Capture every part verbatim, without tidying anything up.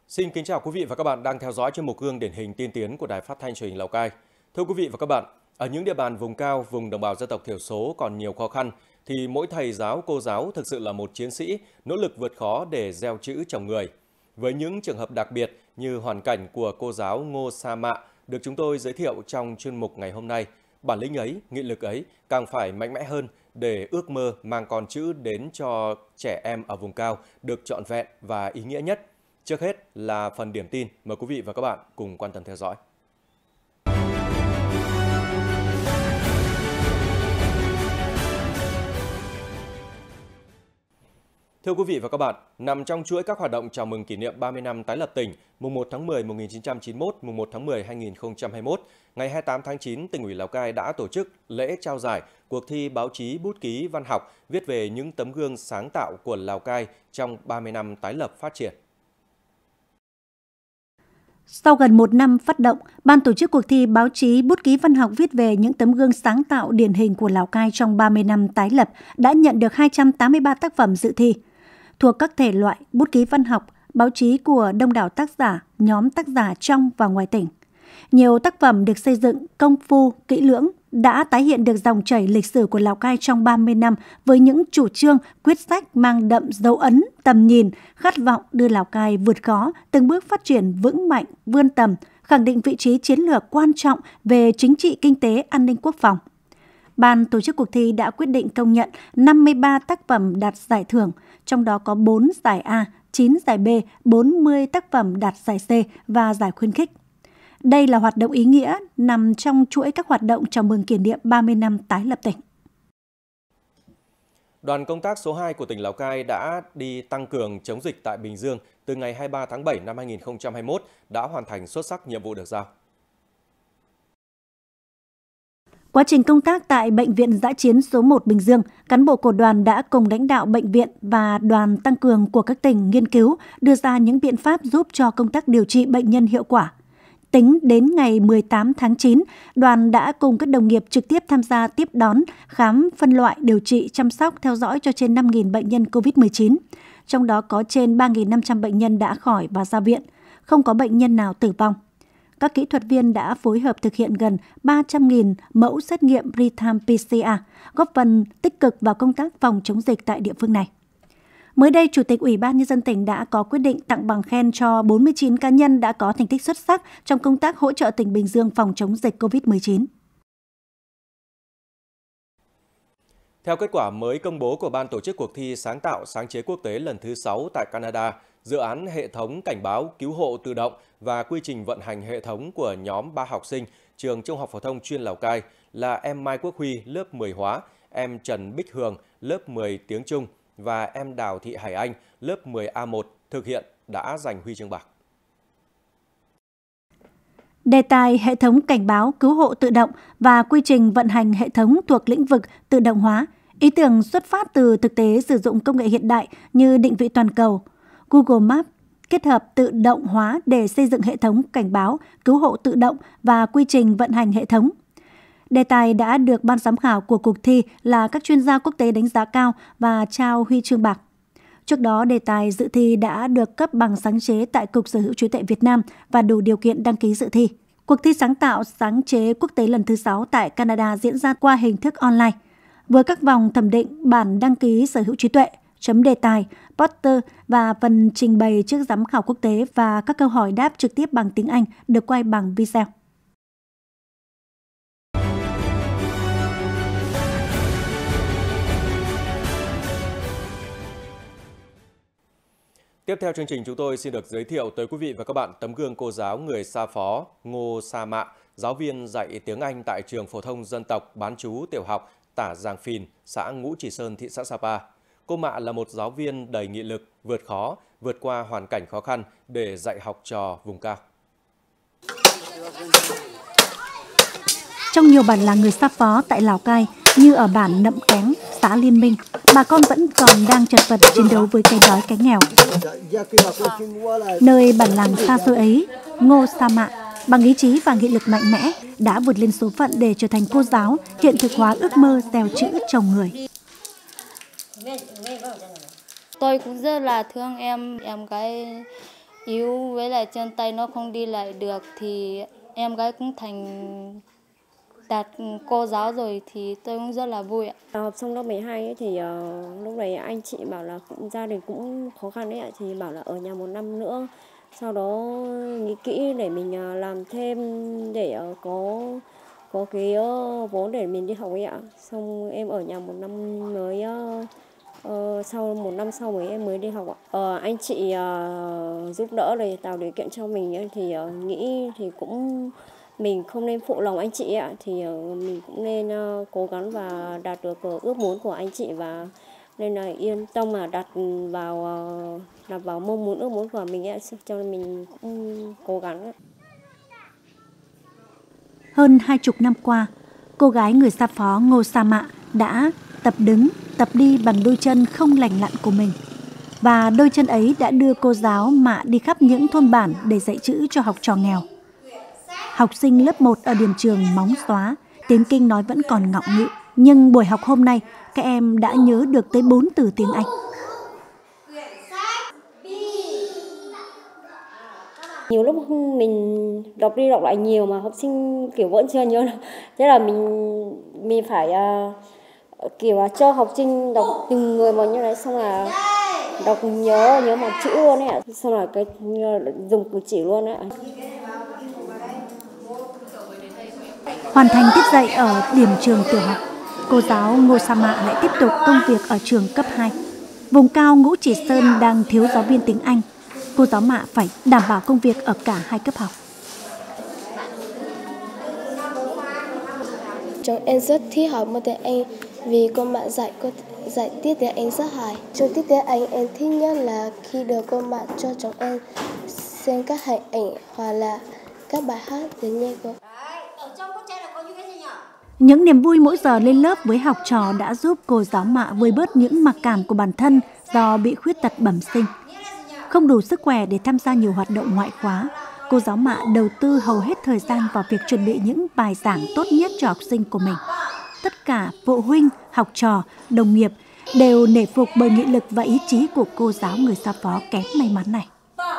Xin kính chào quý vị và các bạn đang theo dõi chuyên mục Gương điển hình tiên tiến của Đài Phát thanh Truyền hình Lào Cai. Thưa quý vị và các bạn, ở những địa bàn vùng cao, vùng đồng bào dân tộc thiểu số còn nhiều khó khăn thì mỗi thầy giáo, cô giáo thực sự là một chiến sĩ nỗ lực vượt khó để gieo chữ trồng người. Với những trường hợp đặc biệt như hoàn cảnh của cô giáo Ngô Sa Mạ được chúng tôi giới thiệu trong chuyên mục ngày hôm nay, bản lĩnh ấy, nghị lực ấy càng phải mạnh mẽ hơn để ước mơ mang con chữ đến cho trẻ em ở vùng cao được trọn vẹn và ý nghĩa nhất. Trước hết là phần điểm tin, mời quý vị và các bạn cùng quan tâm theo dõi. Thưa quý vị và các bạn, nằm trong chuỗi các hoạt động chào mừng kỷ niệm ba mươi năm tái lập tỉnh, mùng một tháng mười năm một nghìn chín trăm chín mươi mốt, mùng một tháng mười năm hai nghìn không trăm hai mươi mốt, ngày hai mươi tám tháng chín, Tỉnh ủy Lào Cai đã tổ chức lễ trao giải cuộc thi báo chí bút ký văn học viết về những tấm gương sáng tạo của Lào Cai trong ba mươi năm tái lập phát triển. Sau gần một năm phát động, Ban tổ chức cuộc thi báo chí bút ký văn học viết về những tấm gương sáng tạo điển hình của Lào Cai trong ba mươi năm tái lập đã nhận được hai trăm tám mươi ba tác phẩm dự thi. Thuộc các thể loại bút ký văn học, báo chí của đông đảo tác giả, nhóm tác giả trong và ngoài tỉnh. Nhiều tác phẩm được xây dựng công phu, kỹ lưỡng, đã tái hiện được dòng chảy lịch sử của Lào Cai trong ba mươi năm với những chủ trương, quyết sách mang đậm dấu ấn, tầm nhìn, khát vọng đưa Lào Cai vượt khó, từng bước phát triển vững mạnh, vươn tầm, khẳng định vị trí chiến lược quan trọng về chính trị, kinh tế, an ninh quốc phòng. Ban tổ chức cuộc thi đã quyết định công nhận năm mươi ba tác phẩm đạt giải thưởng, trong đó có bốn giải A, chín giải B, bốn mươi tác phẩm đạt giải C và giải khuyến khích. Đây là hoạt động ý nghĩa nằm trong chuỗi các hoạt động chào mừng kỷ niệm ba mươi năm tái lập tỉnh. Đoàn công tác số hai của tỉnh Lào Cai đã đi tăng cường chống dịch tại Bình Dương từ ngày hai mươi ba tháng bảy năm hai nghìn không trăm hai mươi mốt, đã hoàn thành xuất sắc nhiệm vụ được giao. Quá trình công tác tại Bệnh viện Dã chiến số một Bình Dương, cán bộ của đoàn đã cùng lãnh đạo bệnh viện và đoàn tăng cường của các tỉnh nghiên cứu, đưa ra những biện pháp giúp cho công tác điều trị bệnh nhân hiệu quả. Tính đến ngày mười tám tháng chín, đoàn đã cùng các đồng nghiệp trực tiếp tham gia tiếp đón, khám, phân loại, điều trị, chăm sóc, theo dõi cho trên năm nghìn bệnh nhân covid mười chín. Trong đó có trên ba nghìn năm trăm bệnh nhân đã khỏi và ra viện, không có bệnh nhân nào tử vong. Các kỹ thuật viên đã phối hợp thực hiện gần ba trăm nghìn mẫu xét nghiệm real-time pê xê rờ, góp phần tích cực vào công tác phòng chống dịch tại địa phương này. Mới đây, Chủ tịch Ủy ban Nhân dân tỉnh đã có quyết định tặng bằng khen cho bốn mươi chín cá nhân đã có thành tích xuất sắc trong công tác hỗ trợ tỉnh Bình Dương phòng chống dịch covid mười chín. Theo kết quả mới công bố của Ban tổ chức cuộc thi sáng tạo sáng chế quốc tế lần thứ sáu tại Canada, dự án hệ thống cảnh báo cứu hộ tự động và quy trình vận hành hệ thống của nhóm ba học sinh trường Trung học phổ thông chuyên Lào Cai là em Mai Quốc Huy lớp mười hóa, em Trần Bích Hường lớp mười tiếng Trung và em Đào Thị Hải Anh lớp mười A một thực hiện đã giành huy chương bạc. Đề tài hệ thống cảnh báo cứu hộ tự động và quy trình vận hành hệ thống thuộc lĩnh vực tự động hóa. Ý tưởng xuất phát từ thực tế sử dụng công nghệ hiện đại như định vị toàn cầu, Google Maps, kết hợp tự động hóa để xây dựng hệ thống cảnh báo cứu hộ tự động và quy trình vận hành hệ thống. Đề tài đã được ban giám khảo của cuộc thi là các chuyên gia quốc tế đánh giá cao và trao huy chương bạc. Trước đó, đề tài dự thi đã được cấp bằng sáng chế tại Cục Sở hữu trí tuệ Việt Nam và đủ điều kiện đăng ký dự thi. Cuộc thi sáng tạo sáng chế quốc tế lần thứ sáu tại Canada diễn ra qua hình thức online, với các vòng thẩm định bản đăng ký sở hữu trí tuệ, chấm đề tài, poster và phần trình bày trước giám khảo quốc tế và các câu hỏi đáp trực tiếp bằng tiếng Anh được quay bằng video. Tiếp theo chương trình, chúng tôi xin được giới thiệu tới quý vị và các bạn tấm gương cô giáo người Sa Phó Ngô Sa Mạ, giáo viên dạy tiếng Anh tại trường phổ thông dân tộc bán trú tiểu học Tả Giàng Phìn, xã Ngũ Chỉ Sơn, thị xã Sapa. Cô Mạ là một giáo viên đầy nghị lực, vượt khó, vượt qua hoàn cảnh khó khăn để dạy học trò vùng cao. Trong nhiều bản làng người Sa Phó tại Lào Cai, như ở bản Nậm Kén, xã Liên Minh, bà con vẫn còn đang chật vật chiến đấu với cái đói cái nghèo. Nơi bản làng xa xôi ấy, Ngô Sa Mạ bằng ý chí và nghị lực mạnh mẽ đã vượt lên số phận để trở thành cô giáo, hiện thực hóa ước mơ gieo chữ trồng người. Tôi cũng rất là thương em, em gái yếu với lại chân tay nó không đi lại được thì em gái cũng thành đạt cô giáo rồi thì tôi cũng rất là vui ạ. Học xong lớp mười hai ấy thì uh, lúc này anh chị bảo là cũng, gia đình cũng khó khăn đấy ạ, thì bảo là ở nhà một năm nữa, sau đó nghĩ kỹ để mình uh, làm thêm để uh, có có cái uh, vốn để mình đi học ấy ạ. Xong em ở nhà một năm mới, uh, uh, sau một năm sau mới em mới đi học ạ. Uh, anh chị uh, giúp đỡ để tạo điều kiện cho mình ấy, thì uh, nghĩ thì cũng mình không nên phụ lòng anh chị ạ, thì mình cũng nên cố gắng và đạt được ước muốn của anh chị, và nên là yên tâm mà đặt vào đặt vào mong muốn ước muốn của mình ạ, cho nên mình cũng cố gắng. Hơn hai chục năm qua, cô gái người Sa Phó Ngô Sa Mạ đã tập đứng, tập đi bằng đôi chân không lành lặn của mình. Và đôi chân ấy đã đưa cô giáo Mạ đi khắp những thôn bản để dạy chữ cho học trò nghèo. Học sinh lớp một ở điểm trường Móng Xóa, tiếng Kinh nói vẫn còn ngọng nghịu, nhưng buổi học hôm nay, các em đã nhớ được tới bốn từ tiếng Anh. Nhiều lúc mình đọc đi đọc lại nhiều mà học sinh kiểu vẫn chưa nhớ, thế là mình mình phải uh, kiểu là cho học sinh đọc từng người một như đấy, xong là đọc nhớ nhớ một chữ luôn ấy, xong là cái dùng cử chỉ luôn ấy. Hoàn thành tiết dạy ở điểm trường tiểu học, cô giáo Ngô Sa Mạ lại tiếp tục công việc ở trường cấp hai. Vùng cao Ngũ Chỉ Sơn đang thiếu giáo viên tiếng Anh. Cô giáo Mạ phải đảm bảo công việc ở cả hai cấp học. Chúng em rất thích học môn tiếng Anh vì cô Mạ dạy cô dạy tiết tiếng Anh rất hay. Trong tiết tiếng Anh em thích nhất là khi được cô Mạ cho chúng em xem các hình ảnh hoặc là các bài hát để nghe cô. Những niềm vui mỗi giờ lên lớp với học trò đã giúp cô giáo Mạ vơi bớt những mặc cảm của bản thân do bị khuyết tật bẩm sinh. Không đủ sức khỏe để tham gia nhiều hoạt động ngoại khóa, cô giáo Mạ đầu tư hầu hết thời gian vào việc chuẩn bị những bài giảng tốt nhất cho học sinh của mình. Tất cả phụ huynh, học trò, đồng nghiệp đều nể phục bởi nghị lực và ý chí của cô giáo người Sa Phó kém may mắn này.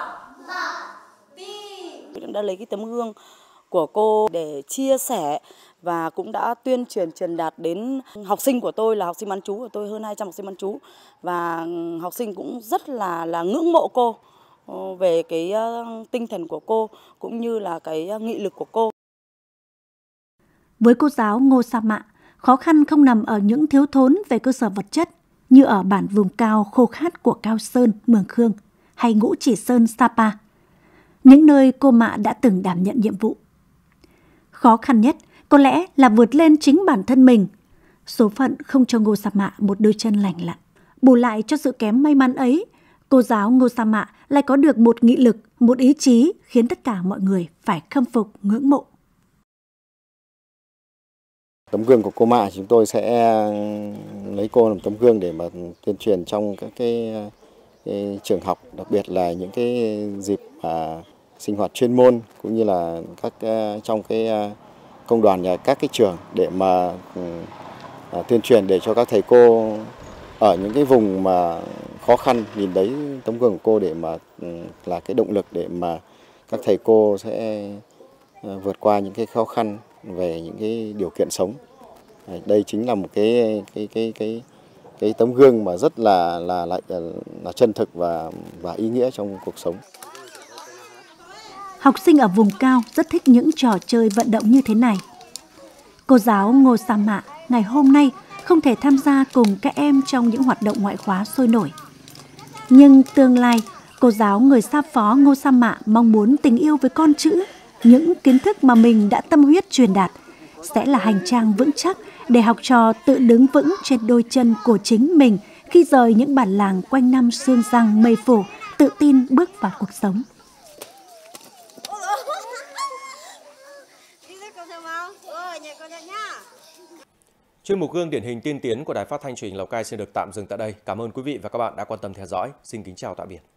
Đã lấy cái tấm gương của cô để chia sẻ và cũng đã tuyên truyền truyền đạt đến học sinh của tôi, là học sinh bán trú của tôi, hơn hai trăm học sinh bán trú, và học sinh cũng rất là là ngưỡng mộ cô về cái tinh thần của cô cũng như là cái nghị lực của cô. Với cô giáo Ngô Sa Mạ, khó khăn không nằm ở những thiếu thốn về cơ sở vật chất như ở bản vùng cao khô khát của Cao Sơn, Mường Khương hay Ngũ Chỉ Sơn, Sapa, những nơi cô Mạ đã từng đảm nhận nhiệm vụ. Khó khăn nhất có lẽ là vượt lên chính bản thân mình. Số phận không cho Ngô Sa Mạ một đôi chân lành lặn. Bù lại cho sự kém may mắn ấy, cô giáo Ngô Sa Mạ lại có được một nghị lực, một ý chí khiến tất cả mọi người phải khâm phục, ngưỡng mộ. Tấm gương của cô Mạ chúng tôi sẽ lấy cô làm tấm gương để mà tuyên truyền trong các cái, cái trường học, đặc biệt là những cái dịp mà sinh hoạt chuyên môn cũng như là các trong cái công đoàn nhà các cái trường để mà uh, tuyên truyền để cho các thầy cô ở những cái vùng mà khó khăn nhìn thấy tấm gương của cô để mà uh, là cái động lực để mà các thầy cô sẽ uh, vượt qua những cái khó khăn về những cái điều kiện sống. Đây chính là một cái cái cái cái cái tấm gương mà rất là là là, là chân thực và và ý nghĩa trong cuộc sống. Học sinh ở vùng cao rất thích những trò chơi vận động như thế này. Cô giáo Ngô Sa Mạ ngày hôm nay không thể tham gia cùng các em trong những hoạt động ngoại khóa sôi nổi. Nhưng tương lai, cô giáo người Sa Phó Ngô Sa Mạ mong muốn tình yêu với con chữ, những kiến thức mà mình đã tâm huyết truyền đạt, sẽ là hành trang vững chắc để học trò tự đứng vững trên đôi chân của chính mình khi rời những bản làng quanh năm sương giăng mây phủ, tự tin bước vào cuộc sống. Chuyên mục Gương điển hình tiên tiến của Đài Phát thanh Truyền hình Lào Cai xin được tạm dừng tại đây. Cảm ơn quý vị và các bạn đã quan tâm theo dõi. Xin kính chào tạm biệt.